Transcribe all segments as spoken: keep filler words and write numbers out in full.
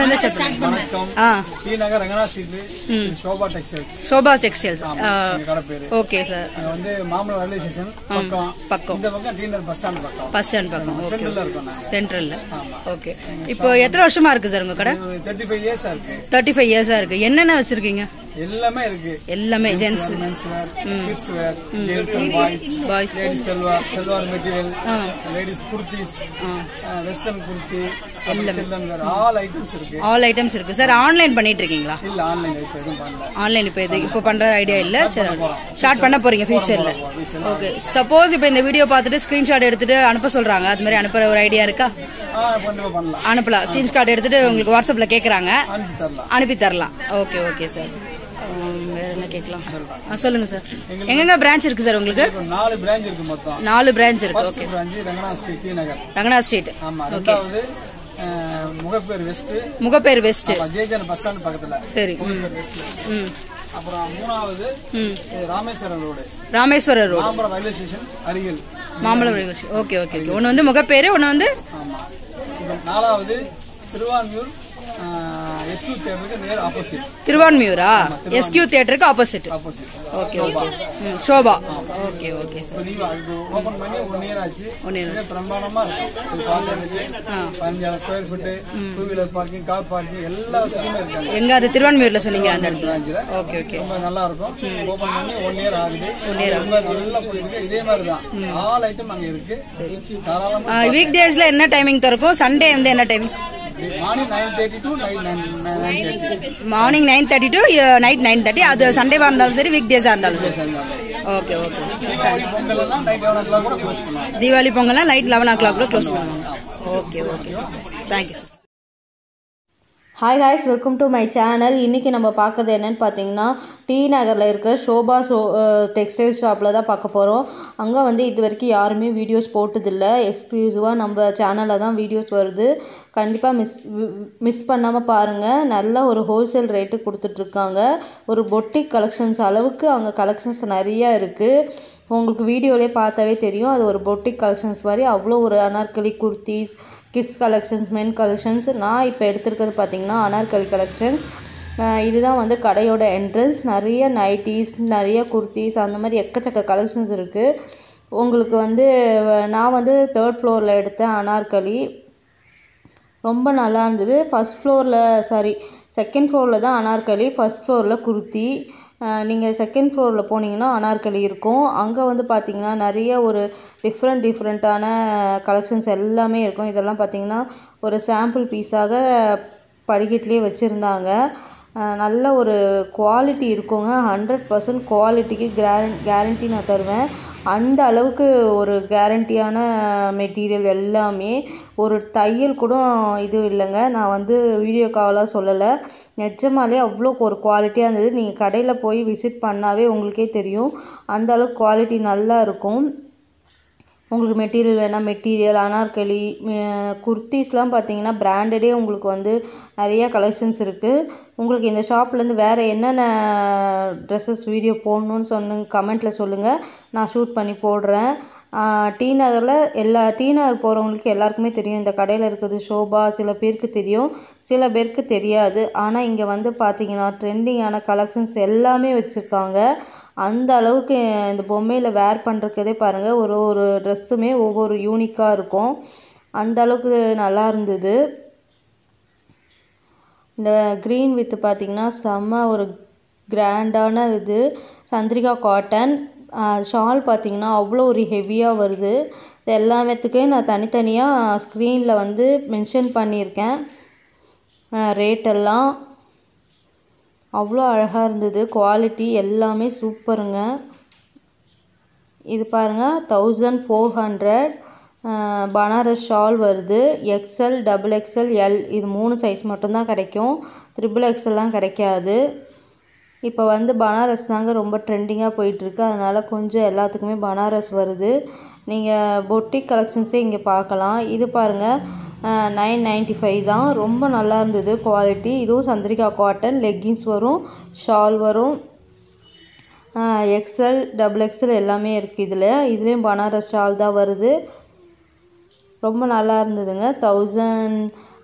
இருந்து ஸ்டார்ட் பண்ணுங்க. ஆ T Nagar Rangana street Sobha textiles. Sobha textiles. கடை பேரு. Okay sir. இது வந்து மாமல ரயில்வே ஸ்டேஷன் பக்கம். பக்கம். இந்த பக்கம் டி நகர் பஸ் ஸ்டாண்ட் பக்கம். பஸ் ஸ்டாண்ட் பக்கம். ஓகே. சென்ட்ரல்ல இருக்கோம் நாங்க. சென்ட்ரல்ல. ஓகே. இப்போ எத்தனை வருஷமா இருக்கு சார் உங்க கடை? முப்பத்தி ஐந்து இயர்ஸா இருக்கு. முப்பத்தி ஐந்து இயர்ஸா இருக்கு. என்னென்ன வச்சிருக்கீங்க? எல்லாமே இருக்கு. எல்லாமே gents mens wear, kids wear, girls and boys, boys, ladies salwar, salwar material, ladies kurtis, western kurti, children wear, all items இருக்கு. ஆல் ஐட்டம்ஸ் இருக்கு. சார் ஆன்லைன் பண்ணிட்டு இருக்கீங்களா? இல்ல ஆன்லைன் இப்ப எதுவும் பண்ணல. ஆன்லைன் இப்ப இது இப்ப பண்ற ஐடியா இல்ல. சரி ஸ்டார்ட் பண்ண போறீங்க ஃபியூச்சர்ல. ஓகே. சப்போஸ் இப்ப இந்த வீடியோ பார்த்துட்டு ஸ்கிரீன்ஷாட் எடுத்துட்டு அனுப்ப சொல்றாங்க. அது மாதிரி அனுப்புற ஒரு ஐடியா இருக்கா? பண்ணலாம். அனுப்பலாம். ஸ்கிரீன்ஷாட் எடுத்துட்டு உங்களுக்கு வாட்ஸ்அப்ல கேக்குறாங்க. அனுப்பி தரலாம். Okay okay sir. வேற என்ன கேட்கலாம்? சொல்லுங்க சார். எங்கெங்க பிரான்ச் இருக்கு சார் உங்களுக்கு? நாலு பிரான்ச் இருக்கு மொத்தம். நாலு பிரான்ச் இருக்கு. Okay. Branch Rangana street T Nagar. Rangana street. ஆமா. ரெண்டாவது முகப்பேர் வெஸ்ட். முகப்பேர் வெஸ்ட். ஜேஜன் பஸ் ஸ்டாண்ட் பக்கத்துல. சரி. ம். அப்புறம் மூணாவது Rameswaram road. Rameswaram road. Mambalam railway station அருகில். Mambalam railway station. Okay okay okay. ஒன்னு வந்து முகப்பேர், ஒன்னு வந்து ஆமா. நாலாவது திருவான்மியூர் எஸ்கியூ தியேட்டருக்கு நேர் ஆப்போசிட். திருவான்மியூரா? எஸ்கியூ தியேட்டருக்கு opposite. Opposite. Okay okay. Sobha. Okay okay sir. நீங்க ஓபன் பண்ணி ஒன் இயர் ஆச்சு. ஒன் இயர் பிரம்மாண்டமா இருக்கு. இது பாக்கிறதுக்கு பதினஞ்சாயிரம் square feet, two wheeler parking, car parking எல்லா வசதியுமே இருக்கு. எங்க அது திருவான்மியூர்ல சொன்னீங்க அந்த இடத்துல? Okay okay. ரொம்ப நல்லா இருக்கும். ஓபன் பண்ணி ஒன் இயர் ஆகுது. ஒன் இயர் ரொம்ப நல்லா போயிருக்கு. இதே மாதிரி தான் ஆல் ஐட்டம் அங்க இருக்கு. தாராளமா. வீக் டேஸ்ல என்ன டைமிங் திறக்கும்? சண்டே வந்து என்ன timing? Morning nine thirty to night morning nine thirty to night nine thirty. அது சண்டேவா இருந்தாலும் சரி, வீக் டேஸா இருந்தாலும் சரி. Okay okay. தீபாவளி பொங்கல்லாம் நைட் லெவன் ஓ கிளாக் கூட க்ளோஸ் பண்ணுவாங்க. Okay okay sir. Thank you sir. Hi ஹாய்ஸ், வெல்கம் டு மை சேனல். இன்றைக்கி நம்ம பார்க்குறது என்னென்னு பார்த்தீங்கன்னா, டி நகரில் இருக்க ஷோபா ஷோ டெக்ஸ்டைல் ஷாப்பில் தான் பார்க்க போகிறோம். அங்கே வந்து இது வரைக்கும் யாருமே வீடியோஸ் போட்டதில்லை. எக்ஸ்க்ளூசிவாக நம்ம சேனலில் தான் வீடியோஸ் வருது. கண்டிப்பாக மிஸ் மிஸ் பண்ணாமல் பாருங்கள். நல்ல ஒரு ஹோல்சேல் ரேட்டு கொடுத்துட்ருக்காங்க. ஒரு பொட்டிக் கலெக்ஷன்ஸ் அளவுக்கு அங்கே கலெக்ஷன்ஸ் நிறையா இருக்குது. உங்களுக்கு வீடியோலேயே பார்த்தாவே தெரியும், அது ஒரு பொட்டிக் கலெக்ஷன்ஸ் மாதிரி. அவ்வளோ ஒரு Anarkali kurtis, kids collections, men collections. நான் இப்போ எடுத்துருக்கிறது பார்த்திங்கன்னா அனார்கலி கலெக்ஷன்ஸ். இதுதான் வந்து கடையோட என்ட்ரன்ஸ். நிறைய நைட்டிஸ், நிறைய குர்த்திஸ், அந்த மாதிரி எக்கச்சக்க கலெக்ஷன்ஸ் இருக்குது. உங்களுக்கு வந்து நான் வந்து தேர்ட் ஃப்ளோரில் எடுத்தேன் அனார்கலி. ரொம்ப நல்லா இருந்தது. ஃபஸ்ட் ஃப்ளோரில் சாரி செகண்ட் ஃப்ளோரில் தான் அனார்கலி, ஃபஸ்ட் ஃப்ளோரில் குர்த்தி. நீங்கள் செகண்ட் ஃப்ளோரில் போனீங்கன்னா அனார்கலி இருக்கும். அங்கே வந்து பார்த்திங்கன்னா நிறைய ஒரு டிஃப்ரெண்ட் டிஃப்ரெண்ட்டான கலெக்ஷன்ஸ் எல்லாமே இருக்கும். இதெல்லாம் பார்த்திங்கன்னா ஒரு சாம்பிள் பீஸாக படிக்கட்டிலே வச்சுருந்தாங்க. நல்ல ஒரு குவாலிட்டி இருக்குங்க. ஹண்ட்ரட் பர்சன்ட் குவாலிட்டிக்கு கேரன் கேரண்டி நான் தருவேன். அந்த அளவுக்கு ஒரு கேரண்டியான மெட்டீரியல் எல்லாமே. ஒரு தையல் கூட இது இல்லைங்க. நான் வந்து வீடியோ காலாக சொல்லலை, நிஜமாலே அவ்வளோ ஒரு குவாலிட்டியாக இருந்தது. நீங்கள் கடையில் போய் விசிட் பண்ணாவே உங்களுக்கே தெரியும், அந்த அளவுக்கு குவாலிட்டி நல்லா இருக்கும். உங்களுக்கு மெட்டீரியல் வேணால் மெட்டீரியல், அனார்கலி, குர்த்திஸ்லாம் பார்த்தீங்கன்னா பிராண்டடே உங்களுக்கு வந்து நிறையா கலெக்ஷன்ஸ் இருக்குது. உங்களுக்கு இந்த ஷாப்லேருந்து வேறு என்னென்ன ட்ரெஸ்ஸஸ் வீடியோ போடணுன்னு சொன்ன கமெண்ட்டில் சொல்லுங்கள், நான் ஷூட் பண்ணி போடுறேன். டி நகரில் எல்லா டி நகர் போகிறவங்களுக்கு எல்லாருக்குமே தெரியும் இந்த கடையில் இருக்கிறது ஷோபா. சில பேருக்கு தெரியும், சில பேருக்கு தெரியாது. ஆனால் இங்கே வந்து பார்த்திங்கன்னா ட்ரெண்டிங்கான கலெக்ஷன்ஸ் எல்லாமே வச்சுருக்காங்க. அந்த அளவுக்கு இந்த பொம்மையில் வேர் பண்ணுறதே பாருங்கள், ஒரு ஒரு ட்ரெஸ்ஸுமே ஒவ்வொரு யூனிக்காக இருக்கும். அந்த அளவுக்கு நல்லா இருந்தது. இந்த க்ரீன் வித்து பார்த்திங்கன்னா செம்ம ஒரு கிராண்டான இது சந்திரிகா காட்டன். ஷால் பார்த்திங்கன்னா அவ்வளோ ஒரு ஹெவியாக வருது. இது எல்லாத்துக்கும் நான் தனித்தனியாக ஸ்க்ரீனில் வந்து மென்ஷன் பண்ணியிருக்கேன் ரேட்டெல்லாம். அவ்வளோ அழகாக இருந்தது. குவாலிட்டி எல்லாமே சூப்பருங்க. இது பாருங்கள், thousand four hundred Banaras shawl வருது. எக்ஸ்எல், டபுள் எக்ஸ்எல், எல் இது மூணு சைஸ் மட்டும்தான் கிடைக்கும். ட்ரிபிள் எக்ஸ்எல்லாம் கிடைக்காது. இப்போ வந்து பனாரஸ் தாங்க ரொம்ப ட்ரெண்டிங்காக போயிட்டுருக்கு. அதனால் கொஞ்சம் எல்லாத்துக்குமே பனாரஸ் வருது. நீங்கள் பொட்டிக் கலெக்ஷன்ஸே இங்கே பார்க்கலாம். இது பாருங்கள், நைன் நைன்ட்டி ஃபைவ் தான். ரொம்ப நல்லா இருந்தது குவாலிட்டி. இதுவும் சந்திரிகா காட்டன். லெக்கின்ஸ் வரும், ஷால் வரும். எக்ஸ்எல், டபுள் எக்ஸ்எல் எல்லாமே இருக்குது இதில். இதுலேயும் பனாரஸ் ஷால் தான் வருது. ரொம்ப நல்லா இருந்ததுங்க. தௌசண்ட்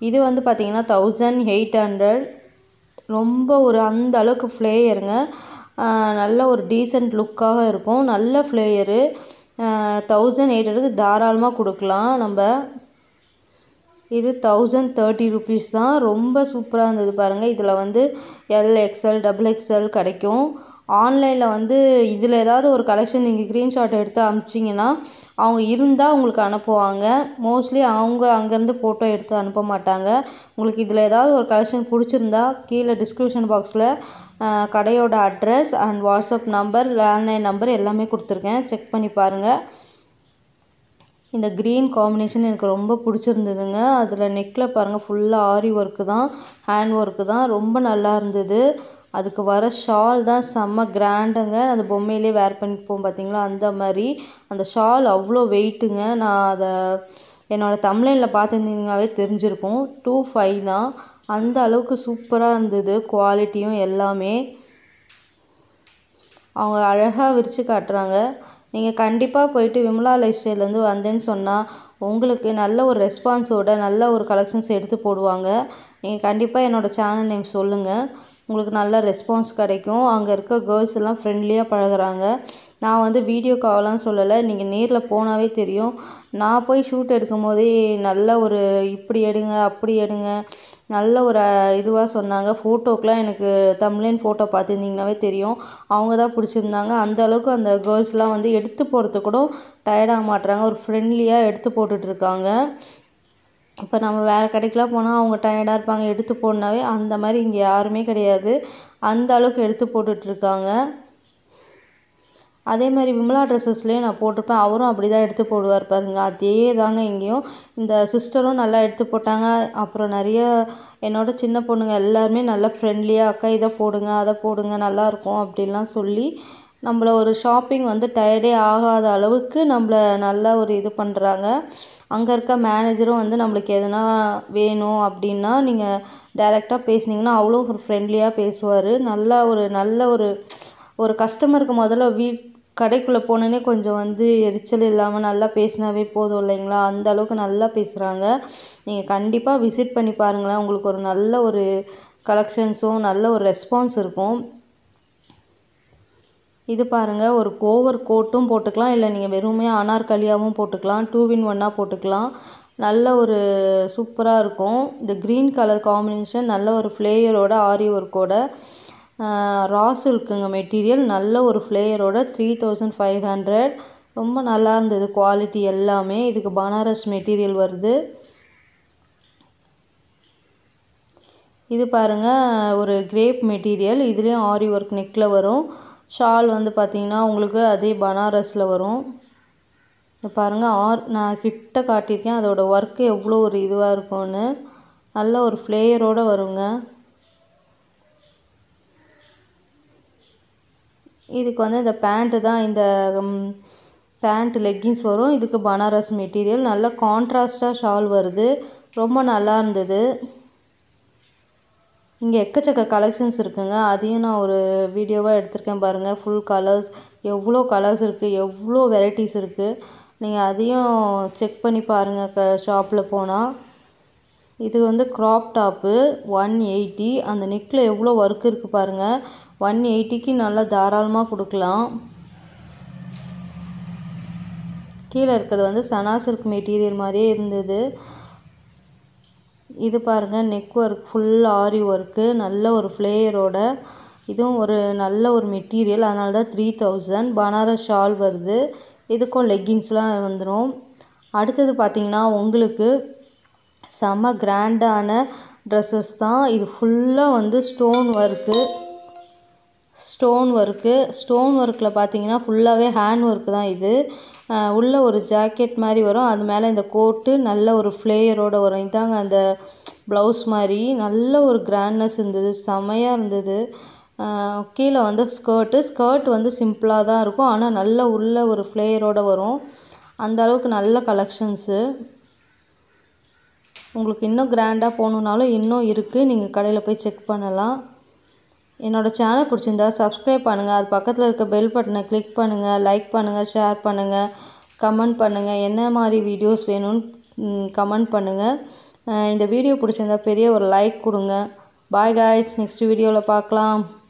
இது வந்து பார்த்திங்கன்னா தௌசண்ட் எயிட் ஹண்ட்ரட் ரொம்ப ஒரு அந்த அளவுக்கு ஃப்ளேயருங்க. நல்ல ஒரு டீசெண்ட் லுக்காக இருக்கும். நல்ல ஃப்ளேயரு. தௌசண்ட் எயிட் ஹண்ட்ரடுக்கு தாராளமாக கொடுக்கலாம் நம்ம. இது தௌசண்ட் தேர்ட்டி ருபீஸ் தான். ரொம்ப சூப்பராக இருந்தது பாருங்கள். இதில் வந்து எல் எக்ஸ்எல் டபுள் எக்ஸ்எல் கிடைக்கும். ஆன்லைனில் வந்து இதில் ஏதாவது ஒரு கலெக்ஷன் நீங்கள் ஸ்க்ரீன்ஷாட் எடுத்து அனுப்பிச்சிங்கன்னா அவங்க இருந்தால் உங்களுக்கு அனுப்புவாங்க. மோஸ்ட்லி அவங்க அங்கேருந்து ஃபோட்டோ எடுத்து அனுப்ப மாட்டாங்க. உங்களுக்கு இதில் ஏதாவது ஒரு கலெக்ஷன் பிடிச்சிருந்தா கீழே டிஸ்கிரிப்ஷன் பாக்ஸில் கடையோட address and WhatsApp number landline number எல்லாமே கொடுத்துருக்கேன். செக் பண்ணி பாருங்கள். இந்த க்ரீன் காம்பினேஷன் எனக்கு ரொம்ப பிடிச்சிருந்ததுங்க. அதில் நெக்கில் பாருங்கள் ஃபுல்லாக ஆரி ஒர்க்கு தான், ஹேண்ட் ஒர்க்கு தான். ரொம்ப நல்லா இருந்தது. அதுக்கு வர ஷால் தான் செம்ம கிராண்டுங்க. அந்த பொம்மையிலே வேர் பண்ணிப்போம் பார்த்திங்களா, அந்த மாதிரி. அந்த ஷால் அவ்வளோ வெயிட்டுங்க. நான் அதை என்னோடய தம்ப்நெயிலில் பார்த்துருந்தீங்கன்னாவே தெரிஞ்சிருக்கும். டூ ஃபைவ் தான். அந்த அளவுக்கு சூப்பராக இருந்தது குவாலிட்டியும் எல்லாமே. அவங்க அழகாக விரித்து காட்டுறாங்க. நீங்கள் கண்டிப்பாக போயிட்டு விமலா லைஃப் ஸ்டைல்லேருந்து வந்தேன்னு சொன்னால் உங்களுக்கு நல்ல ஒரு ரெஸ்பான்ஸோட நல்ல ஒரு கலெக்ஷன்ஸ் எடுத்து போடுவாங்க. நீங்கள் கண்டிப்பாக என்னோடய சேனல் நேம் சொல்லுங்கள். உங்களுக்கு நல்ல ரெஸ்பான்ஸ் கிடைக்கும். அங்கே இருக்க கேர்ள்ஸ் எல்லாம் ஃப்ரெண்ட்லியாக பழகுறாங்க. நான் வந்து வீடியோ கால்லாம் சொல்லலை, நீங்கள் நேரில் போனாவே தெரியும். நான் போய் ஷூட் எடுக்கும் போதே நல்ல ஒரு இப்படி எடுங்க அப்படி எடுங்க நல்ல ஒரு இதுவாக சொன்னாங்க. ஃபோட்டோக்கெலாம் எனக்கு தம்ப்நெயில் ஃபோட்டோ பார்த்துருந்தீங்கன்னாவே தெரியும், அவங்க தான் பிடிச்சிருந்தாங்க. அந்த அளவுக்கு அந்த கேர்ள்ஸ்லாம் வந்து எடுத்து போகிறதுக்கு கூட டயர்டாக மாட்டுறாங்க. ஒரு ஃப்ரெண்ட்லியாக எடுத்து போட்டுட்ருக்காங்க. இப்போ நம்ம வேறு கடைக்கெலாம் போனால் அவங்க டயர்டாக இருப்பாங்க எடுத்து போடனாவே, அந்த மாதிரி இங்கே யாருமே கிடையாது. அந்த அளவுக்கு எடுத்து போட்டுட்ருக்காங்க. அதே மாதிரி விமலா ட்ரெஸ்ஸஸ்லேயும் நான் போட்டிருப்பேன், அவரும் அப்படி தான் எடுத்து போடுவார் பாருங்க. அதே தாங்க இங்கேயும். இந்த சிஸ்டரும் நல்லா எடுத்து போட்டாங்க. அப்புறம் நிறைய என்னோட சின்ன பொண்ணுங்க எல்லாருமே நல்லா ஃப்ரெண்ட்லியாக அக்கா இதை போடுங்க அதை போடுங்க நல்லாயிருக்கும் அப்படின்லாம் சொல்லி நம்மளை ஒரு ஷாப்பிங் வந்து டயர்டே ஆகாத அளவுக்கு நம்மளை நல்லா ஒரு இது பண்ணுறாங்க. அங்கே இருக்க மேனேஜரும் வந்து நம்மளுக்கு எதனா வேணும் அப்படின்னா நீங்கள் டைரெக்டாக பேசுனீங்கன்னா அவ்வளோ ஒரு ஃப்ரெண்ட்லியாக பேசுவார். நல்லா ஒரு நல்ல ஒரு ஒரு கஸ்டமருக்கு முதல்ல வீட் கடைக்குள்ளே போனோன்னே கொஞ்சம் வந்து எரிச்சல் இல்லாமல் நல்லா பேசினாவே போதும் இல்லைங்களா, அந்த அளவுக்கு நல்லா பேசுகிறாங்க. நீங்கள் கண்டிப்பாக விசிட் பண்ணி பாருங்களேன். உங்களுக்கு ஒரு நல்ல ஒரு கலெக்ஷன்ஸும் நல்ல ஒரு ரெஸ்பான்ஸ் இருக்கும். இது பாருங்கள், ஒரு ஓவர் கோட்டும் போட்டுக்கலாம், இல்லை நீங்கள் வெறுமே அனார்கலியாகவும் போட்டுக்கலாம், டூ இன் ஒன்னாக போட்டுக்கலாம். நல்ல ஒரு சூப்பராக இருக்கும். இந்த க்ரீன் கலர் காம்பினேஷன் நல்ல ஒரு ஃப்ளேயரோட ஆரி ஒர்க்கோட ராஸ் இருக்குங்க மெட்டீரியல். நல்ல ஒரு ஃப்ளேயரோட த்ரீ தௌசண்ட் ஃபைவ் ஹண்ட்ரட் ரொம்ப நல்லா இருந்தது குவாலிட்டி எல்லாமே. இதுக்கு பனாரஸ் மெட்டீரியல் வருது. இது பாருங்கள், ஒரு கிரேப் மெட்டீரியல். இதுலேயும் ஆரி ஒர்க் நெக்கில் வரும். ஷால் வந்து பார்த்திங்கன்னா உங்களுக்கு அதே பனாரஸில் வரும். இது பாருங்கள், ஆர் நான் கிட்ட காட்டியிருக்கேன் அதோட ஒர்க்கு எவ்வளோ ஒரு இதுவாக இருக்கும்னு. நல்ல ஒரு ஃப்ளேயரோடு வருங்க. இதுக்கு வந்து இந்த பேண்ட்டு தான், இந்த பேண்ட் லெக்கின்ஸ் வரும். இதுக்கு பனாரஸ் மெட்டீரியல். நல்ல கான்ட்ராஸ்டாக ஷால் வருது. ரொம்ப நல்லா இருந்தது. இங்கே எக்கச்சக்க கலெக்ஷன்ஸ் இருக்குங்க. அதையும் நான் ஒரு வீடியோவாக எடுத்திருக்கேன் பாருங்கள். ஃபுல் கலர்ஸ், எவ்வளோ கலர்ஸ் இருக்குது, எவ்வளோ வெரைட்டிஸ் இருக்குது. நீங்கள் அதையும் செக் பண்ணி பாருங்கள் க ஷாப்பில் போனால். இது வந்து க்ராப் டாப்பு ஒன் எயிட்டி. அந்த நெக்கில் எவ்வளோ ஒர்க் இருக்குது பாருங்கள். ஒன் எயிட்டிக்கு நல்லா தாராளமாக கொடுக்கலாம். கீழே இருக்கிறது வந்து சனா சில்க் மெட்டீரியல் மாதிரியே இருந்தது. இது பாருங்கள், neck work full aari work நல்ல ஒரு ஃப்ளேயரோட. இதுவும் ஒரு நல்ல ஒரு மெட்டீரியல், அதனால தான் த்ரீ தௌசண்ட். பனாரஸ் ஷால் வருது. இதுக்கும் லெக்கின்ஸ்லாம் வந்துடும். அடுத்தது பார்த்திங்கன்னா உங்களுக்கு செம்ம கிராண்டான ட்ரெஸ்ஸஸ் தான். இது ஃபுல்லாக வந்து stone work stone work stone ஒர்க்கில் பார்த்தீங்கன்னா ஃபுல்லாகவே ஹேண்ட் ஒர்க்கு தான். இது உள்ளே ஒரு ஜாக்கெட் மாதிரி வரும். அது மேலே இந்த கோட்டு நல்ல ஒரு ஃப்ளேயரோடு வரும். இதாங்க அந்த ப்ளவுஸ் மாதிரி. நல்ல ஒரு கிராண்ட்னஸ் இருந்தது, செமையாக இருந்தது. கீழே வந்து ஸ்கர்ட்டு ஸ்கர்ட் வந்து சிம்பிளாக தான் இருக்கும், ஆனால் நல்ல உள்ள ஒரு ஃப்ளேயரோடு வரும். அந்த அளவுக்கு நல்ல கலெக்ஷன்ஸு. உங்களுக்கு இன்னும் கிராண்டாக போகணுன்னாலும் இன்னும் இருக்குது, நீங்கள் கடையில் போய் செக் பண்ணலாம். என்னோடய சேனல் பிடிச்சிருந்தா சப்ஸ்கிரைப் பண்ணுங்கள். அது பக்கத்தில் இருக்க பெல் பட்டனை கிளிக் பண்ணுங்கள். லைக் பண்ணுங்கள், ஷேர் பண்ணுங்கள், கமெண்ட் பண்ணுங்கள். என்ன மாதிரி வீடியோஸ் வேணும்னு கமெண்ட் பண்ணுங்கள். இந்த வீடியோ பிடிச்சிருந்தா பெரிய ஒரு லைக் கொடுங்க. பாய் காய்ஸ், நெக்ஸ்ட் வீடியோவில் பார்க்கலாம்.